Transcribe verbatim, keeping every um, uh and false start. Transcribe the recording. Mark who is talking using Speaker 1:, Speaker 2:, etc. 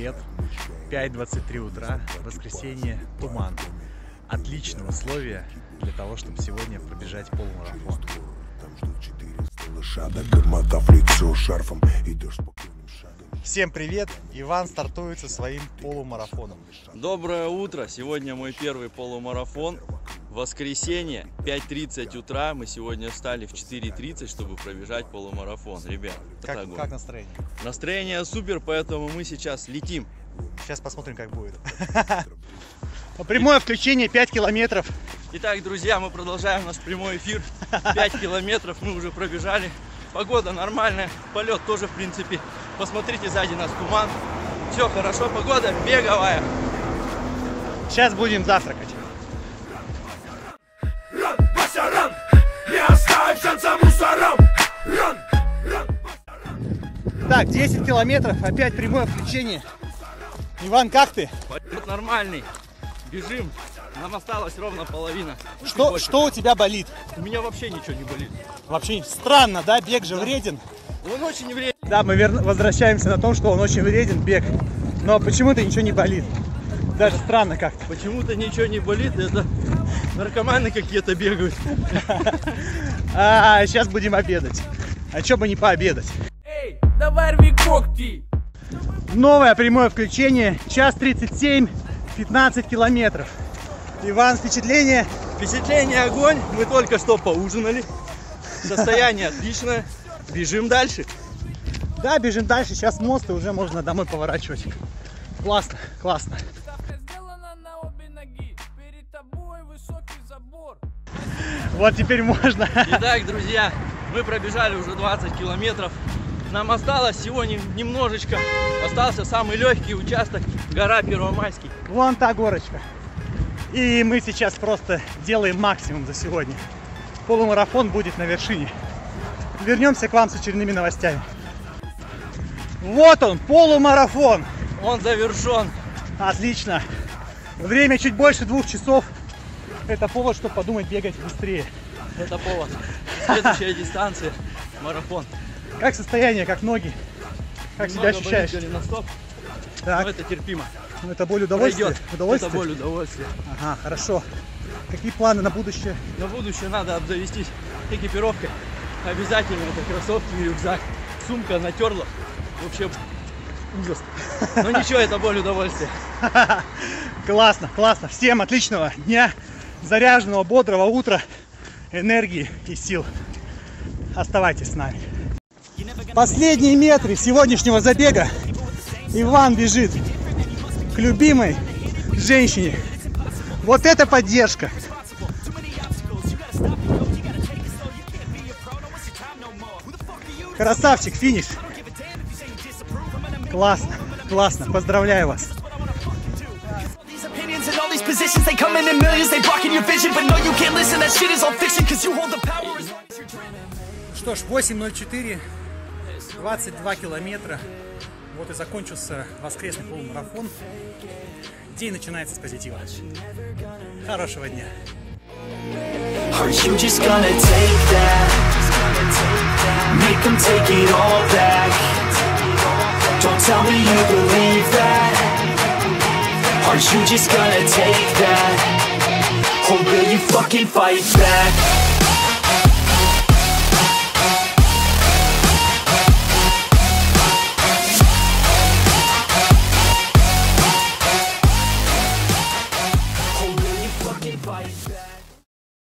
Speaker 1: привет! пять двадцать три утра, воскресенье, туман. Отличные условия для того, чтобы сегодня пробежать полумарафон. Всем привет! Иван стартует со своим полумарафоном.
Speaker 2: Доброе утро! Сегодня мой первый полумарафон. Воскресенье, пять тридцать утра. Мы сегодня встали в четыре тридцать, чтобы пробежать полумарафон. Ребят,
Speaker 1: как, как настроение?
Speaker 2: Настроение супер, поэтому мы сейчас летим.
Speaker 1: Сейчас посмотрим, как будет. Прямое включение пять километров.
Speaker 2: Итак, друзья, мы продолжаем наш прямой эфир. пять километров мы уже пробежали. Погода нормальная, полет тоже в принципе. Посмотрите, сзади нас туман. Все хорошо, погода беговая.
Speaker 1: Сейчас будем завтракать. Так, десять километров, опять прямое включение. Иван, как ты?
Speaker 2: Полет нормальный. Бежим. Нам осталось ровно половина.
Speaker 1: Что, что у тебя болит?
Speaker 2: У меня вообще ничего не болит.
Speaker 1: Вообще странно, да? Бег же да. вреден.
Speaker 2: Он очень вреден.
Speaker 1: Да, мы вер... возвращаемся на том, что он очень вреден, бег. Но почему-то ничего не болит. Даже странно как-то.
Speaker 2: Почему-то ничего не болит, это наркоманы какие-то бегают.
Speaker 1: А, сейчас будем обедать. А что бы не пообедать?
Speaker 3: Эй, давай рви когти!
Speaker 1: Новое прямое включение. Час тридцать семь, пятнадцать километров. Иван, впечатление?
Speaker 2: Впечатление огонь. Мы только что поужинали. Состояние отличное. Бежим дальше.
Speaker 1: Да, бежим дальше. Сейчас мост, и уже можно домой поворачивать. Классно, классно. Вот теперь можно.
Speaker 2: Итак, друзья, мы пробежали уже двадцать километров. Нам осталось всего немножечко. Остался самый легкий участок, гора Первомайский.
Speaker 1: Вон та горочка. И мы сейчас просто делаем максимум за сегодня. Полумарафон будет на вершине. Вернемся к вам с очередными новостями. Вот он, полумарафон.
Speaker 2: Он завершен.
Speaker 1: Отлично. Время чуть больше двух часов. Это повод, чтобы подумать бегать быстрее.
Speaker 2: Это повод. Следующая дистанция. Марафон.
Speaker 1: Как состояние, как ноги? Как
Speaker 2: Немного
Speaker 1: себя ощущаешь?
Speaker 2: болит, на стоп.
Speaker 1: Так.
Speaker 2: Но это терпимо.
Speaker 1: Ну, это боль удовольствия?
Speaker 2: Удовольствие? Это боль удовольствия.
Speaker 1: Ага, хорошо. Какие планы на будущее?
Speaker 2: На будущее надо обзавестись экипировкой. Обязательно это кроссовки и рюкзак. Сумка натерла. Вообще ужас. Но ничего, это боль удовольствия.
Speaker 1: Классно, классно. Всем отличного дня, заряженного, бодрого утра, энергии и сил. Оставайтесь с нами. Последние метры сегодняшнего забега. Иван бежит к любимой женщине. Вот это поддержка. Красавчик, финиш. Классно, классно. Поздравляю вас. Что ж, восемь ноль четыре, двадцать два километра. Вот и закончился воскресный полумарафон. День начинается с позитива. Хорошего дня.
Speaker 4: Are you just gonna take that? Make them take it all back. Don't tell me you believe that. Are you just gonna take that? Or will you fucking fight back?